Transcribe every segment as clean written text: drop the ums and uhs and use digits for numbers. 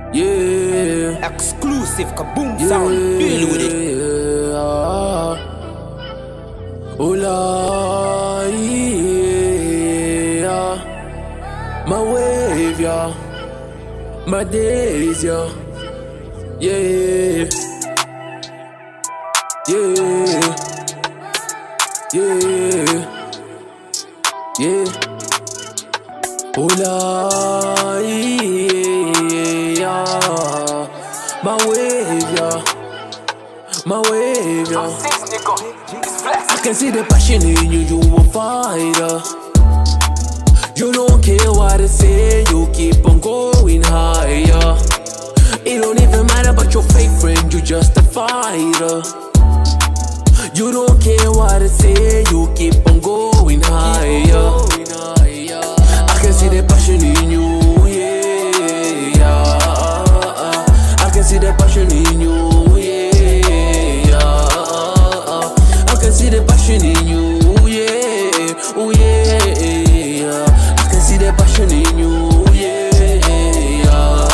Yeah. Exclusive Kaboom sound. Deal with it. Hola, yeah. My wave, yeah. My days, yeah. Yeah. Yeah. Yeah. Yeah. Hola, yeah. My wave, yeah. My wave, yeah. I can see the passion in you, you a fighter. You don't care what they say, you keep on going higher. It don't even matter about your fake friend, you just a fighter. You don't care what they say, you keep on going higher. I can see the passion in you, yeah. I can see the passion in you, yeah. I can see the passion in you, yeah. Oh yeah. I can see the passion in you, yeah.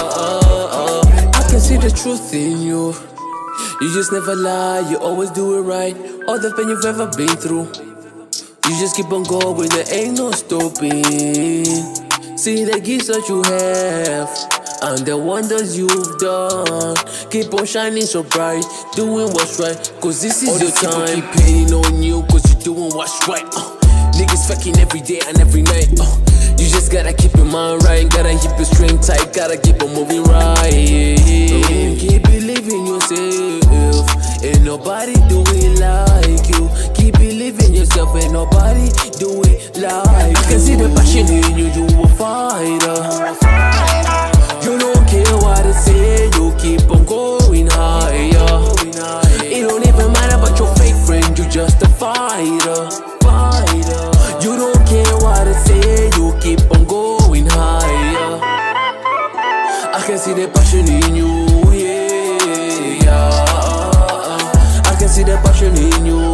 I can see the truth in you. You just never lie, you always do it right. All the pain you've ever been through, you just keep on going, there ain't no stopping. See the gifts that you have and the wonders you've done. Keep on shining so bright, doing what's right, cause this is your time. All these people keep hating on you, cause you're doing what's right. Niggas fucking every day and every night. You just gotta keep your mind right, gotta keep your string tight, gotta keep on moving right. Keep believing yourself, ain't nobody do it like you. Keep believing yourself, ain't nobody do it like you. I can see the passion in you, you a fighter. You don't care what they say, you keep on going higher. It don't even matter about your fake friend, you just a fighter. You don't care what they say, you keep on going higher. I can see the passion in you, yeah. I can see the passion in you.